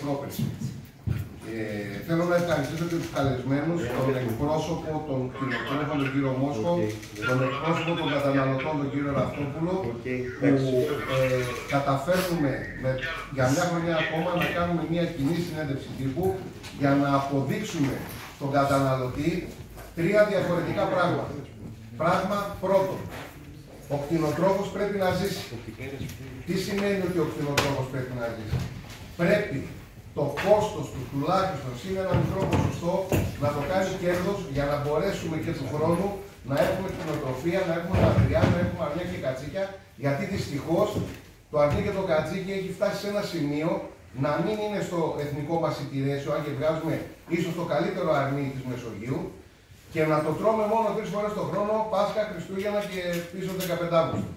πρόπερση. Θέλω να ευχαριστήσω και τους καλεσμένους, τον εκπρόσωπο των κτηνοτρόφων, τον κύριο Μόσχο, τον εκπρόσωπο των καταναλωτών, τον κύριο Ραυτόπουλο, που καταφέρνουμε για μια χρονιά ακόμα να κάνουμε μια κοινή συνέντευξη τύπου για να αποδείξουμε στον καταναλωτή τρία διαφορετικά πράγματα. Πράγμα πρώτον, ο κτηνοτρόφος πρέπει να ζήσει. Τι σημαίνει ότι ο κτηνοτρόφος πρέπει να ζήσει? Πρέπει το κόστος του τουλάχιστον είναι ένα μικρό ποσοστό να το κάνει κέρδος για να μπορέσουμε και του χρόνου να έχουμε κτηνοτροφία, να έχουμε λατριά, να έχουμε αρνιά και κατσίκια, γιατί δυστυχώς το αρνί και το κατσίκι έχει φτάσει σε ένα σημείο να μην είναι στο εθνικό μας ειτηρέσιο, αν και βγάζουμε ίσως το καλύτερο αρνί της Μεσογείου, και να το τρώμε μόνο 3 φορές το χρόνο, Πάσχα, Χριστούγεννα και πίσω 15 Αύγουστο.